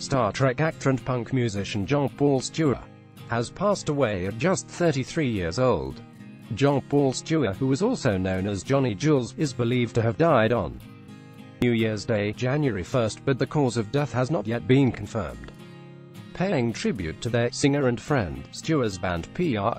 Star Trek actor and punk musician Jean-Paul Stewart has passed away at just 33 years old. Jean-Paul Stewart, who was also known as Johnny Jules, is believed to have died on New Year's Day, January 1st, but the cause of death has not yet been confirmed. Paying tribute to their singer and friend, Stewart's band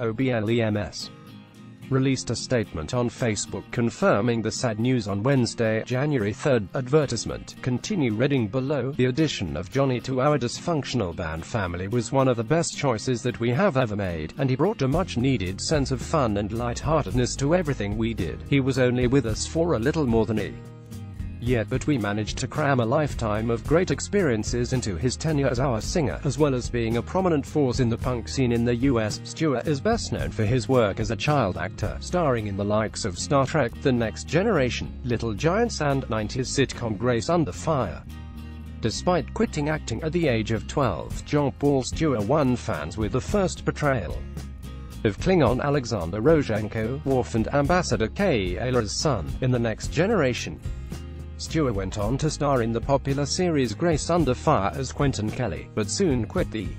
Problems released a statement on Facebook confirming the sad news on Wednesday, January 3rd. Advertisement: continue reading below. The addition of Johnny to our dysfunctional band family was one of the best choices that we have ever made, and he brought a much-needed sense of fun and lightheartedness to everything we did. He was only with us for a little more than a year, but we managed to cram a lifetime of great experiences into his tenure as our singer, as well as being a prominent force in the punk scene in the US. Stewart is best known for his work as a child actor, starring in the likes of Star Trek: The Next Generation, Little Giants and 90s sitcom Grace Under Fire. Despite quitting acting at the age of 12, Jean-Paul Stewart won fans with the first portrayal of Klingon Alexander Rozhenko, Worf and Ambassador K'Ehleyra's son, in The Next Generation. Stewart went on to star in the popular series Grace Under Fire as Quentin Kelly, but soon quit the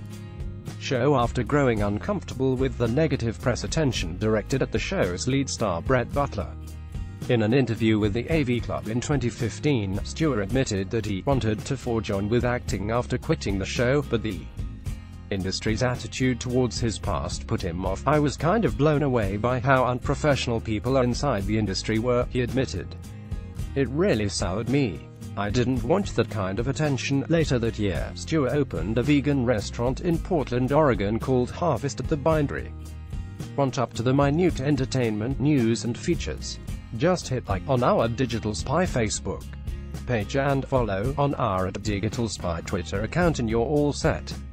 show after growing uncomfortable with the negative press attention directed at the show's lead star Brett Butler. In an interview with the AV Club in 2015, Stewart admitted that he wanted to forge on with acting after quitting the show, but the industry's attitude towards his past put him off. "I was kind of blown away by how unprofessional people inside the industry were," he admitted. "It really soured me. I didn't want that kind of attention." Later that year, Stewart opened a vegan restaurant in Portland, Oregon called Harvest at the Bindery. Want up to the minute entertainment, news and features? Just hit like on our Digital Spy Facebook page and follow on our @Digital Spy Twitter account and you're all set.